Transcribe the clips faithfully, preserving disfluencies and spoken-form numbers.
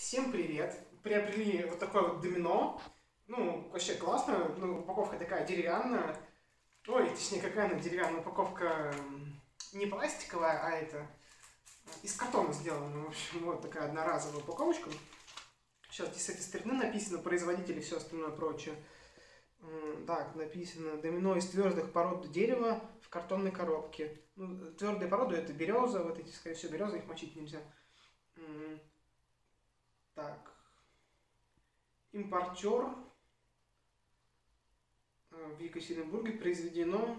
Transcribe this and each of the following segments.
Всем привет! Приобрели вот такое вот домино. Ну, вообще классно. Ну, упаковка такая деревянная. Ой, точнее, какая она деревянная упаковка? м, Не пластиковая, а это из картона сделана. В общем, вот такая одноразовая упаковочка. Сейчас здесь с этой стороны написано производитель и все остальное прочее. М, Так, написано домино из твердых пород дерева в картонной коробке. Ну, твердые породы это береза, вот эти, скорее всего, березы, их мочить нельзя. М, Так, импортер э, в Екатеринбурге произведено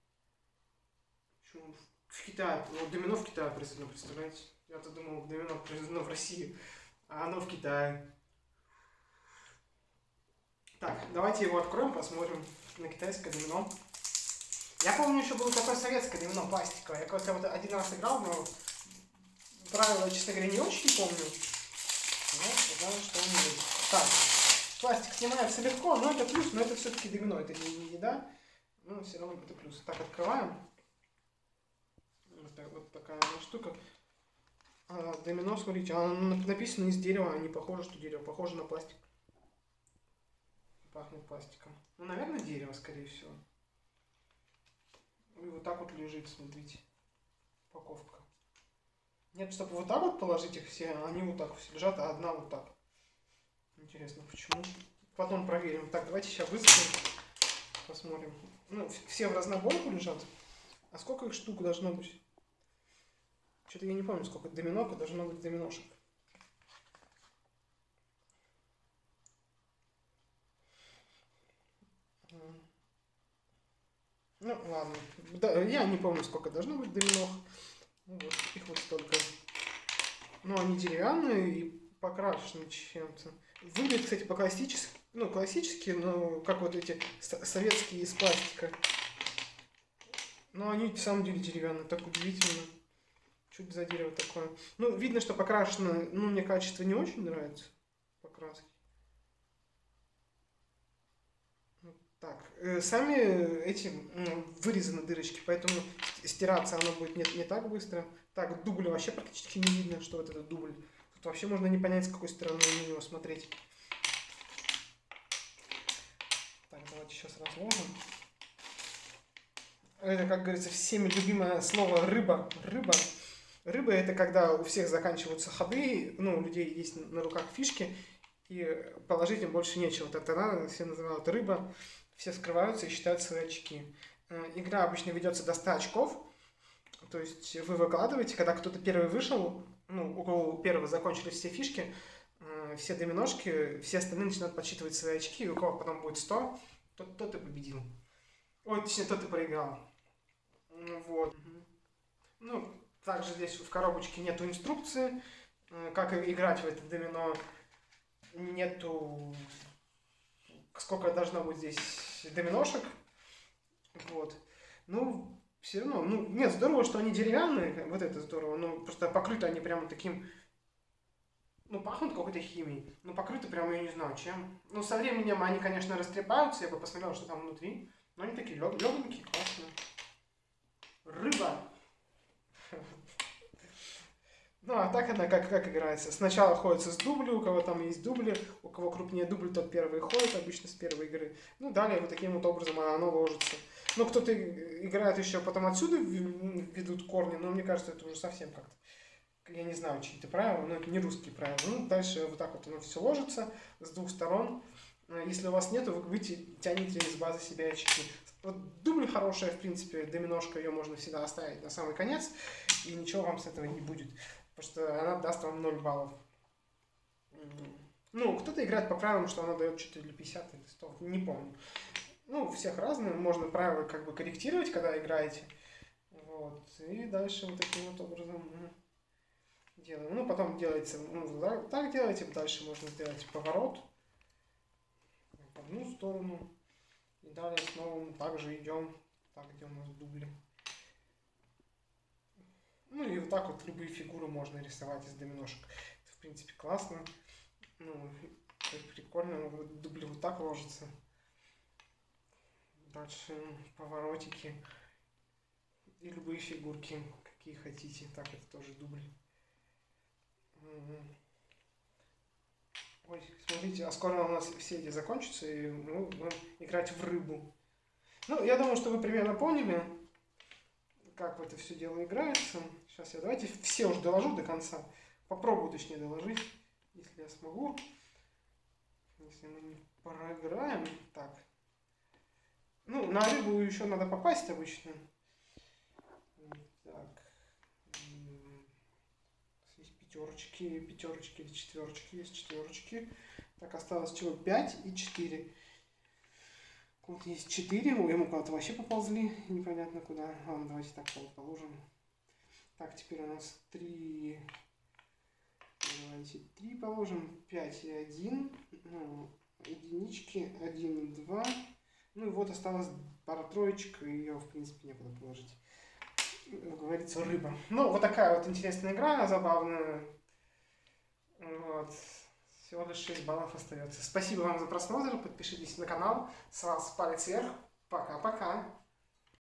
чё, в Китае. Ну, домино в Китае произведено, представляете? Я-то думал, домино произведено в России, а оно в Китае. Так, давайте его откроем, посмотрим на китайское домино. Я помню, еще было такое советское домино пластиковое. Я как-то вот один раз играл, но правила, честно говоря, не очень помню. Но знаю, что он есть. Так, пластик снимается легко, но это плюс, но это все-таки домино, это не, не еда. Но все равно это плюс. Так, открываем. Вот, так, вот такая вот штука. А, домино, смотрите, оно написано из дерева, а не похоже, что дерево. Похоже на пластик. Пахнет пластиком. Ну, наверное, дерево, скорее всего. И вот так вот лежит, смотрите. Упаковка. Нет, чтобы вот так вот положить их все, они вот так все лежат, а одна вот так. Интересно, почему? Потом проверим. Так, давайте сейчас высыпем. Посмотрим. Ну, все в разнобойку лежат. А сколько их штук должно быть? Что-то я не помню, сколько доминок, должно быть доминошек. Ну, ладно. Да, я не помню, сколько должно быть доминох. Ну, вот, их вот столько. Ну, они деревянные и покрашены чем-то. Выглядит, кстати, по-классически. Ну, классические, но как вот эти советские из пластика. Но они, на самом деле, деревянные. Так удивительно. Что это за дерево такое? Ну, видно, что покрашено. Ну, мне качество не очень нравится. Покраски. Так, э, сами эти м, вырезаны дырочки, поэтому стираться оно будет не, не так быстро. Так, дубля вообще практически не видно, что вот это дубль. Тут вообще можно не понять, с какой стороны на него смотреть. Так, давайте сейчас разложим. Это, как говорится, всеми любимое слово рыба. Рыба. Рыба это когда у всех заканчиваются ходы, ну, у людей есть на руках фишки, и положить им больше нечего. Тогда все называют рыба. Все скрываются и считают свои очки. Игра обычно ведется до ста очков. То есть вы выкладываете, когда кто-то первый вышел, ну, у кого первого закончились все фишки, все доминошки, все остальные начинают подсчитывать свои очки, и у кого потом будет сто, тот, тот и победил. Ой, точнее, тот и проиграл. Вот. Ну, также здесь в коробочке нету инструкции, как играть в это домино. Нету, сколько должно быть здесь доминошек. Вот. Ну, все равно, ну, нет, здорово, что они деревянные, вот это здорово, но просто покрыты они прямо таким, ну, пахнут какой-то химией, ну, покрыты прямо, я не знаю, чем. Ну, со временем они, конечно, растрепаются, я бы посмотрел, что там внутри, но они такие лег- легонькие, классные. Рыба. Ну, а так она как, как играется. Сначала ходится с дубли, у кого там есть дубли, у кого крупнее дубль, тот первый ходит, обычно с первой игры. Ну, далее вот таким вот образом оно ложится. Ну, кто-то играет еще потом отсюда ведут корни, но мне кажется, это уже совсем как-то, я не знаю, чьи-то правила, но это не русские правила. Ну, дальше вот так вот оно все ложится с двух сторон. Если у вас нету, вы тянете из базы себе очки. Вот дубль хорошая, в принципе, доминошка, ее можно всегда оставить на самый конец, и ничего вам с этого не будет. Потому что она даст вам ноль баллов. Ну, кто-то играет по правилам, что она дает что-то или пятьдесят, или сто, не помню. Ну, у всех разные, можно правила как бы корректировать, когда играете. Вот. И дальше вот таким вот образом делаем. Ну, потом делается, ну, так делаете, дальше можно сделать поворот в одну сторону. И далее снова мы также идем, так, где у нас дубли. Ну и вот так вот любые фигуры можно рисовать из доминошек. Это, в принципе, классно. Ну, прикольно, дубли вот так ложатся. Дальше поворотики. И любые фигурки, какие хотите. Так, это тоже дубль. Ой, смотрите, а скоро у нас все эти закончатся, и мы будем играть в рыбу. Ну, я думаю, что вы примерно поняли, как в это все дело играется. Сейчас я давайте все уже доложу до конца. Попробую, точнее, доложить, если я смогу. Если мы не проиграем. Так. Ну, на рыбу еще надо попасть обычно. Так. Есть пятерочки, пятерочки или четверочки. Есть четверочки. Так, осталось чего? пять и четыре. Вот есть четыре. Ой, мы куда-то вообще поползли. Непонятно куда. Ладно, давайте так положим. Так, теперь у нас три. Давайте три положим. пять и один. Ну, единички. один и два. Ну и вот осталось пара троечек. И ее, в принципе, некуда положить. Как говорится, рыба. Ну, вот такая вот интересная игра, забавная. Вот. Всего лишь шесть баллов остается. Спасибо вам за просмотр. Подпишитесь на канал. С вас палец вверх. Пока-пока.